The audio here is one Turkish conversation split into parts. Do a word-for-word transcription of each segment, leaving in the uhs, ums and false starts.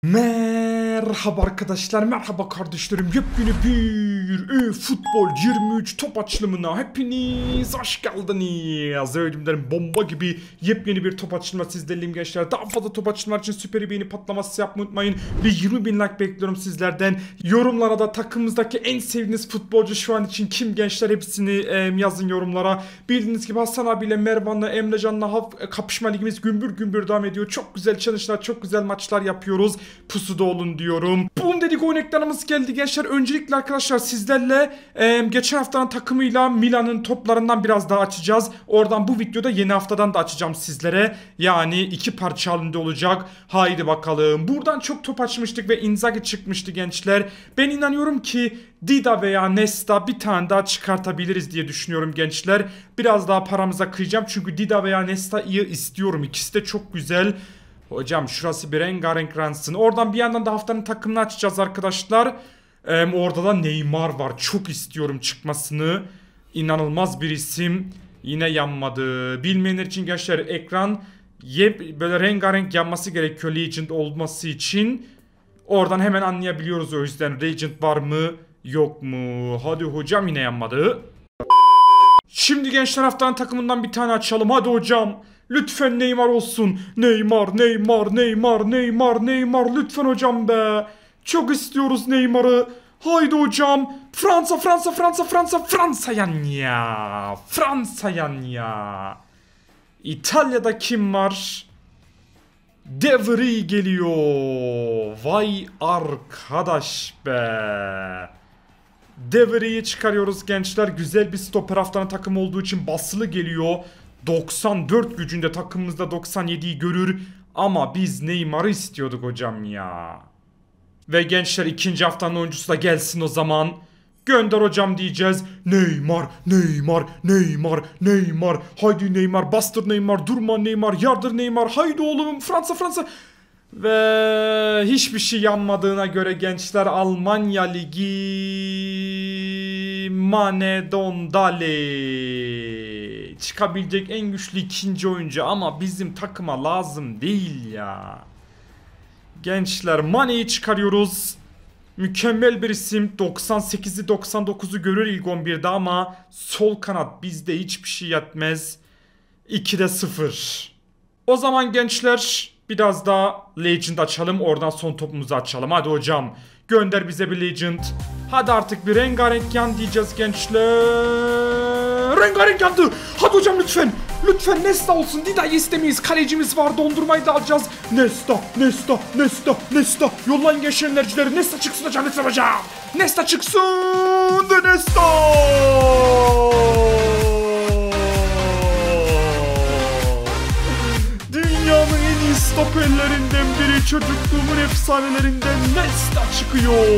Merhaba arkadaşlar, merhaba kardeşlerim. Yepyeni bir e-futbol yirmi üç top açılımına hepiniz hoş geldiniz. Ödümlerim bomba gibi yepyeni bir top açılma sizlerleyim gençler. Daha fazla top açılma için süper beğeni patlaması yapmayı unutmayın. Ve yirmi bin like bekliyorum sizlerden. Yorumlara da takımımızdaki en sevdiğiniz futbolcu şu an için kim gençler, hepsini e, yazın yorumlara. Bildiğiniz gibi Hasan abiyle, Mervan'la, Emrecan'la kapışma ligimiz gümbür gümbür devam ediyor. Çok güzel challenge'lar, çok güzel maçlar yapıyoruz. Pusuda olun diyorum. Boom dedik, oyun ekranımız geldi gençler. Öncelikle arkadaşlar sizlerle e, geçen haftanın takımıyla Milan'ın toplarından biraz daha açacağız. Oradan bu videoda yeni haftadan da açacağım sizlere. Yani iki parça halinde olacak. Haydi bakalım. Buradan çok top açmıştık ve Inzaghi çıkmıştı gençler. Ben inanıyorum ki Dida veya Nesta bir tane daha çıkartabiliriz diye düşünüyorum gençler. Biraz daha paramıza kıyacağım çünkü Dida veya Nesta'yı istiyorum. İkisi de çok güzel. Hocam şurası bir rengarenk ransın. Oradan bir yandan da haftanın takımını açacağız arkadaşlar. Ee, orada da Neymar var. Çok istiyorum çıkmasını. İnanılmaz bir isim. Yine yanmadı. Bilmeyenler için gençler, ekran yep, böyle rengarenk yanması gerekiyor Legend olması için. Oradan hemen anlayabiliyoruz o yüzden. Legend var mı yok mu? Hadi hocam, yine yanmadı. Şimdi gençler haftanın takımından bir tane açalım. Hadi hocam. Lütfen Neymar olsun. Neymar, Neymar, Neymar, Neymar, Neymar. Lütfen hocam be. Çok istiyoruz Neymar'ı. Haydi hocam. Fransa, Fransa, Fransa, Fransa, Fransa yan ya. Fransa yan ya. İtalya'da kim var? De Vrij geliyor. Vay arkadaş be. De Vrij'i çıkarıyoruz gençler. Güzel bir stoper haftanın takımı olduğu için basılı geliyor. doksan dört gücünde, takımımızda doksan yediyi görür. Ama biz Neymar'ı istiyorduk hocam ya. Ve gençler ikinci haftanın oyuncusu da gelsin o zaman. Gönder hocam diyeceğiz. Neymar, Neymar, Neymar, Neymar. Haydi Neymar, bastır Neymar, durma Neymar, yardır Neymar. Haydi oğlum, Fransa, Fransa. Ve hiçbir şey yanmadığına göre gençler, Almanya Ligi Mane Dondale çıkabilecek en güçlü ikinci oyuncu ama bizim takıma lazım değil ya. Gençler Mane'yi çıkarıyoruz. Mükemmel bir isim. doksan sekizi doksan dokuzu görür ilk on birde ama sol kanat bizde hiçbir şey yetmez. ikide sıfır. O zaman gençler biraz daha Legend açalım. Oradan son topumuzu açalım. Hadi hocam. Gönder bize bir Legend. Hadi artık bir rengarenk yan diyeceğiz gençler. Rengarenk yandı. Hadi hocam lütfen. Lütfen Nesta olsun. Dida'yı istemeyiz. Kalecimiz var. Dondurmayı da alacağız. Nesta, Nesta, Nesta, Nesta. Yollayın gençler enerjileri. Nesta çıksın hocam lütfen hocam. Nesta çıksın. De Nesta. Dünyanın en iyi stoperlerinden biri, çocukluğumun efsanelerinden Nesta çıkıyor.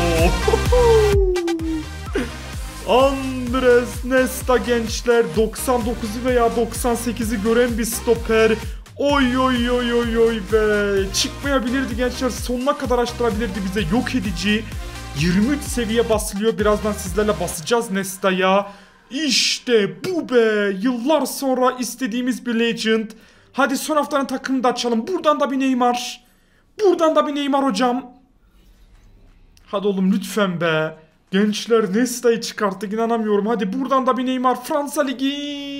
Andres Nesta gençler, doksan dokuzu veya doksan sekizi gören bir stoper. Oy oy oy oy oy be. Çıkmayabilirdi gençler, sonuna kadar açtırabilirdi bize, yok edici. yirmi üç seviye basılıyor, birazdan sizlerle basacağız Nesta'ya. İşte bu be, yıllar sonra istediğimiz bir Legend. Hadi son haftanın takımını da açalım. Buradan da bir Neymar. Buradan da bir Neymar hocam. Hadi oğlum lütfen be. Gençler Nesta'yı çıkarttık, inanamıyorum. Hadi buradan da bir Neymar. Fransa Ligi.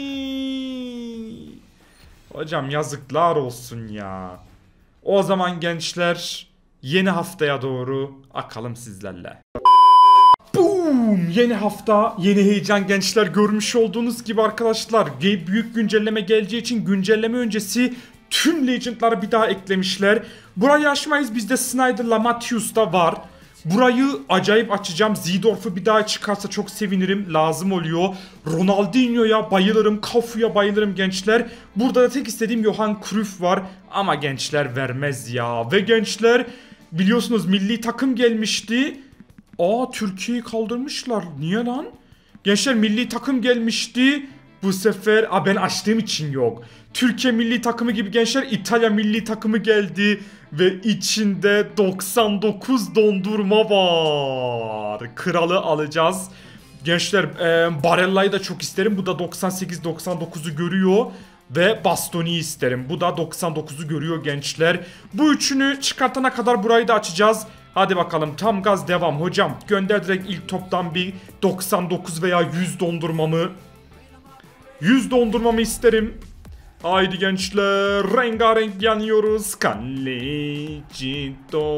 Hocam yazıklar olsun ya. O zaman gençler yeni haftaya doğru akalım sizlerle. Boom! Yeni hafta, yeni heyecan gençler. Görmüş olduğunuz gibi arkadaşlar, büyük güncelleme geleceği için güncelleme öncesi tüm Legend'ları bir daha eklemişler. Burayı açmayız, bizde Snyder'la Matthews da var. Burayı acayip açacağım. Seedorf'u bir daha çıkarsa çok sevinirim. Lazım oluyor. Ronaldinho'ya bayılırım. Cafu'ya bayılırım gençler. Burada da tek istediğim Johan Cruyff var. Ama gençler vermez ya. Ve gençler biliyorsunuz milli takım gelmişti. Aa, Türkiye'yi kaldırmışlar. Niye lan? Gençler milli takım gelmişti. Bu sefer aa, ben açtığım için yok. Türkiye milli takımı gibi gençler İtalya milli takımı geldi. Ve içinde doksan dokuz dondurma var. Kralı alacağız. Gençler e, Barella'yı da çok isterim. Bu da doksan sekiz doksan dokuzu görüyor. ve Bastoni isterim. Bu da doksan dokuzu görüyor gençler. Bu üçünü çıkartana kadar burayı da açacağız. Hadi bakalım, tam gaz devam hocam. Gönder direkt ilk toptan bir doksan dokuz veya yüz dondurmamı. yüz dondurmamı isterim. Haydi gençler, rengarenk yanıyoruz. Kaleci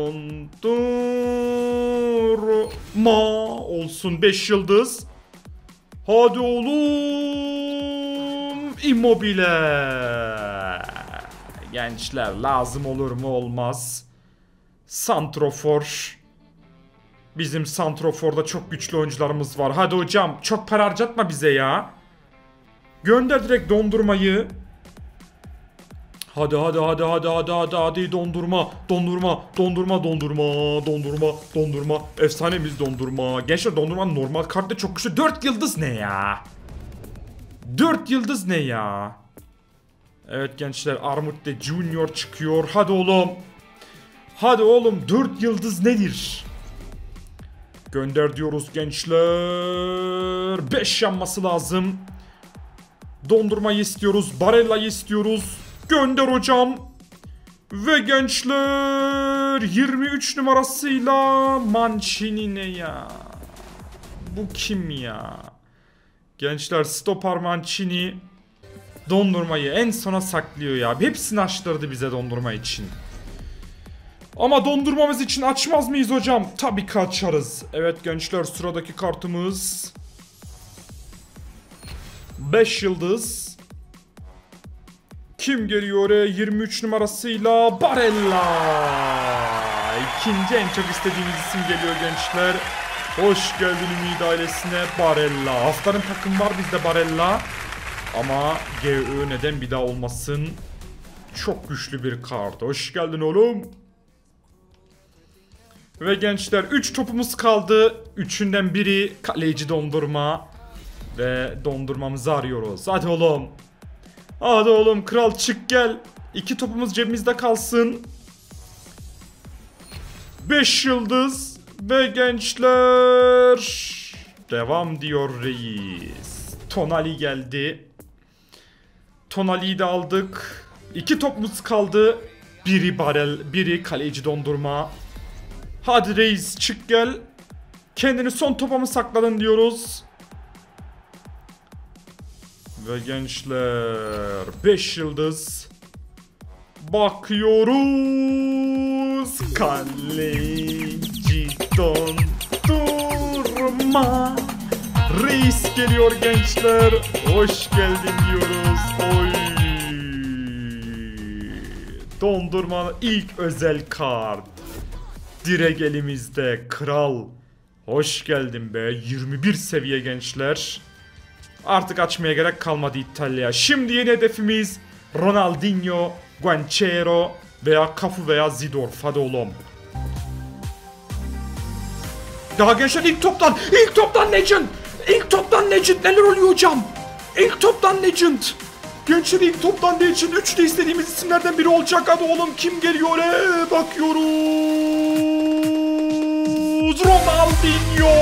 dondurma olsun, beş yıldız. Hadi oğlum, Immobile. Gençler, lazım olur mu olmaz. Santrofor. Bizim Santrofor'da çok güçlü oyuncularımız var. Hadi hocam, çok para harcatma bize ya. Gönder direkt dondurmayı. Hadi hadi hadi hadi hadi hadi hadi dondurma dondurma dondurma dondurma dondurma dondurma efsanemiz dondurma. Gençler, dondurmanın normal kartı çok güçlü. dört yıldız ne ya? dört yıldız ne ya? Evet gençler, Armut de Junior çıkıyor. Hadi oğlum. Hadi oğlum, dört yıldız nedir? Gönder diyoruz gençler. beş yanması lazım. Dondurmayı istiyoruz. Barella'yı istiyoruz. Gönder hocam. Ve gençler, yirmi üç numarasıyla Mancini ne ya? Bu kim ya? Gençler, stoper Mancini dondurmayı en sona saklıyor ya. Hepsini açtırdı bize dondurma için. Ama dondurmamız için açmaz mıyız hocam? Tabii ki açarız. Evet gençler, sıradaki kartımız beş yıldız. Kim geliyor oraya? yirmi üç numarasıyla Barella. İkinci en çok istediğimiz isim geliyor gençler. Hoş geldin Ümit ailesine Barella. Haftanın takım var bizde Barella. Ama G Ö neden bir daha olmasın? Çok güçlü bir kart. Hoş geldin oğlum. Ve gençler, üç topumuz kaldı. Üçünden biri kaleci dondurma. Ve dondurmamızı arıyoruz. Hadi oğlum. Hadi oğlum, kral çık gel. İki topumuz cebimizde kalsın. beş yıldız. Ve gençler, devam diyor reis. Tonali geldi. Tonali'yi de aldık. İki topumuz kaldı. Biri barel, biri kaleci dondurma. Hadi reis, çık gel. Kendini son topa mı sakladın diyoruz. Ve gençler, beş yıldız. Bakıyoruz. Kaleci dondurma. Reis geliyor gençler. Hoş geldin diyoruz. Oy. Dondurmanın ilk özel kart. Direkt elimizde, kral. Hoş geldin be. yirmi bir seviye gençler. Artık açmaya gerek kalmadı İtalya. Şimdi yeni hedefimiz Ronaldinho, Guanciaro veya Cafu veya Zidorf. Hadi oğlum. Daha gençler, ilk toptan, ilk toptan Legend. İlk toptan Legend, neler oluyor hocam? İlk toptan Legend. Gençler, ilk toptan Legend. Üç de istediğimiz isimlerden biri olacak. Hadi oğlum, kim geliyor? Ee, bakıyoruz. Ronaldinho.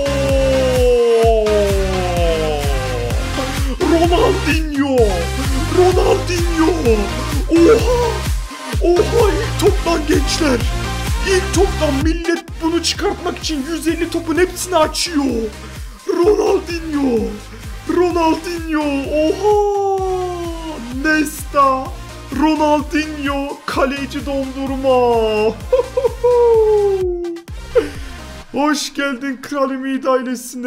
Ronaldinho! Ronaldinho! Oha! Oha, ilk toptan gençler! İlk toptan millet bunu çıkartmak için yüz elli topun hepsini açıyor. Ronaldinho! Ronaldinho! Oha! Nesta! Ronaldinho! Kaleci dondurma! Hoş geldin Kral Ümit ailesine.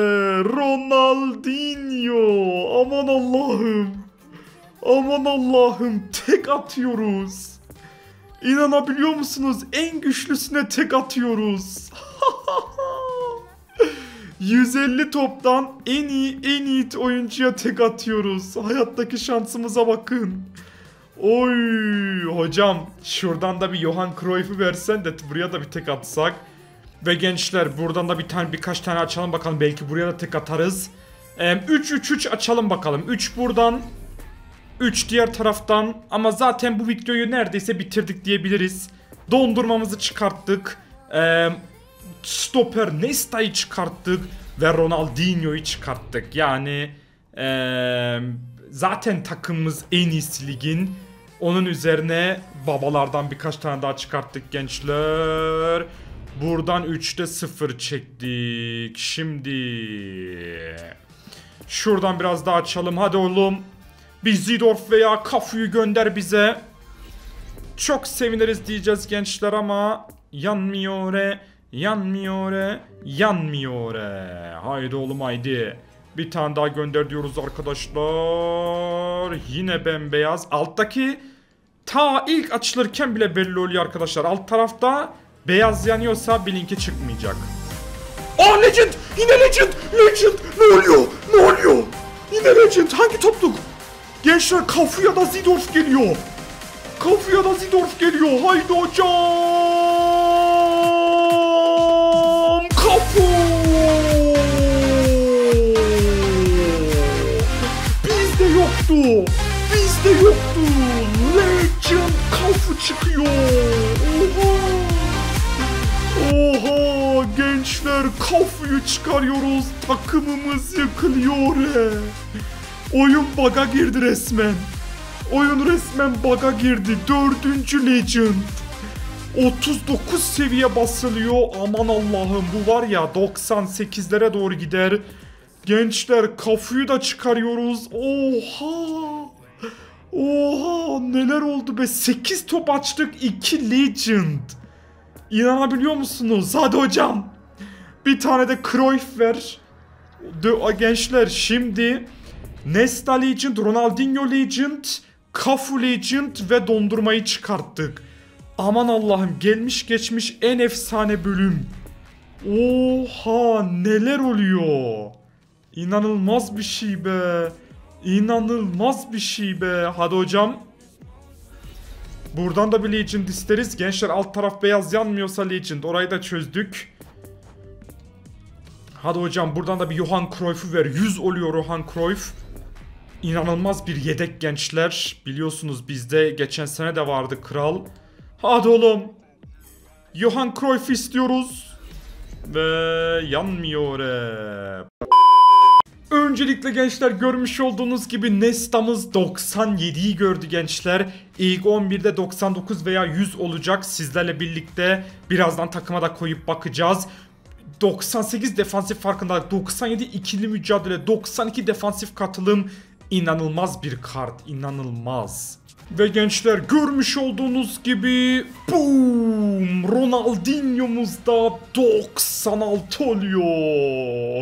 Ronaldinho. Aman Allah'ım. Aman Allah'ım. Tek atıyoruz. İnanabiliyor musunuz? En güçlüsüne tek atıyoruz. yüz elli toptan en iyi en iyi oyuncuya tek atıyoruz. Hayattaki şansımıza bakın. Oy hocam, şuradan da bir Johan Cruyff'u versen de buraya da bir tek atsak. Ve gençler, buradan da bir tane birkaç tane açalım bakalım, belki buraya da tek atarız. üç üç üç açalım bakalım. üç buradan, üç diğer taraftan. Ama zaten bu videoyu neredeyse bitirdik diyebiliriz. Dondurmamızı çıkarttık. Ee, Stoper Nesta'yı çıkarttık ve Ronaldinho'yu çıkarttık. Yani ee, zaten takımımız en iyisi ligin. Onun üzerine babalardan birkaç tane daha çıkarttık gençler. Buradan üçte sıfır çektik. Şimdi şuradan biraz daha açalım. Hadi oğlum. Bir Zidorf veya Cafu'yu gönder bize. Çok seviniriz diyeceğiz gençler ama yanmıyor e, yanmıyor e, yanmıyor e. Haydi oğlum haydi. Bir tane daha gönder diyoruz arkadaşlar. Yine bembeyaz. Alttaki ta ilk açılırken bile belli oluyor arkadaşlar. Alt tarafta beyaz yanıyorsa bilin ki çıkmayacak. Aa Legend! Yine Legend! Legend! Ne oluyor? Ne oluyor? Yine Legend! Hangi topluluk? Gençler Cafu ya da Zidorf geliyor. Cafu ya da Zidorf geliyor. Haydi hocam! Cafu! Bizde yoktu. Bizde yoktu. Legend Cafu çıkıyor. Oha! Oha! Gençler Cafu'yu çıkarıyoruz. Takımımız yıkılıyor. Oyun bug'a girdi resmen. Oyun resmen bug'a girdi. Dördüncü Legend. otuz dokuz seviye basılıyor. Aman Allah'ım bu var ya doksan sekizlere doğru gider. Gençler Cafu'yu da çıkarıyoruz. Oha. Oha neler oldu be. sekiz top açtık. iki Legend. İnanabiliyor musunuz? Hadi hocam. Bir tane de Cruyff ver. De gençler şimdi Nesta Legend, Ronaldinho Legend, Cafu Legend ve dondurmayı çıkarttık. Aman Allah'ım gelmiş geçmiş en efsane bölüm. Oha neler oluyor. İnanılmaz bir şey be. İnanılmaz bir şey be. Hadi hocam. Buradan da bir Legend isteriz. Gençler alt taraf beyaz yanmıyorsa Legend. Orayı da çözdük. Hadi hocam buradan da bir Johan Cruyff'u ver. yüz oluyor Johan Cruyff. İnanılmaz bir yedek gençler. Biliyorsunuz bizde geçen sene de vardı kral. Hadi oğlum. Johan Cruyff istiyoruz. Ve yanmıyor. Öncelikle gençler görmüş olduğunuz gibi Nesta'mız doksan yediyi gördü gençler. İlk on birde doksan dokuz veya yüz olacak. Sizlerle birlikte birazdan takıma da koyup bakacağız. doksan sekiz defansif farkındalık, doksan yedi ikili mücadele, doksan iki defansif katılım. İnanılmaz bir kart, inanılmaz. Ve gençler görmüş olduğunuz gibi boom, Ronaldinho'muz da doksan altı oluyor.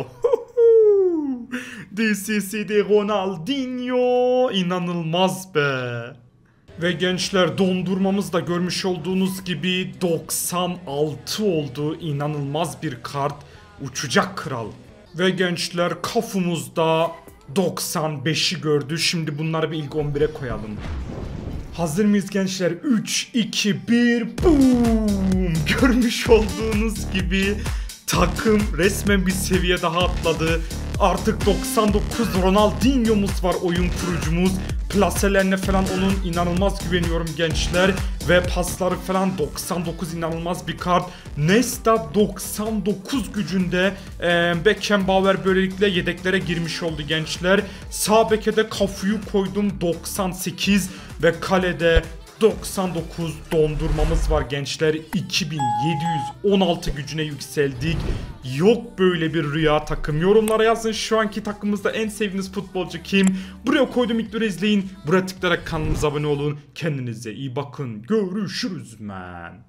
This is the Ronaldinho. İnanılmaz be. Ve gençler dondurmamız da görmüş olduğunuz gibi doksan altı oldu. İnanılmaz bir kart. Uçacak kral. Ve gençler Cafu'muz da doksan beşi gördü. Şimdi bunları bir ilk on bire koyalım. Hazır mıyız gençler? üç, iki, bir, boom! Görmüş olduğunuz gibi takım resmen bir seviye daha atladı. Artık doksan dokuz Ronaldinho'muz var, oyun kurucumuz. Plaselerine falan onun inanılmaz güveniyorum gençler. Ve pasları falan doksan dokuz inanılmaz bir kart. Nesta doksan dokuz gücünde. Ee, Beckenbauer böylelikle yedeklere girmiş oldu gençler. Sağ beke de Cafu'yu koydum doksan sekiz. Ve kalede doksan dokuz dondurmamız var gençler. iki bin yedi yüz on altı gücüne yükseldik. Yok böyle bir rüya takım. Yorumlara yazın şu anki takımımızda en sevdiğiniz futbolcu kim? Buraya koydum, ilk izleyin. Buraya tıklayarak kanalımıza abone olun. Kendinize iyi bakın. Görüşürüz man.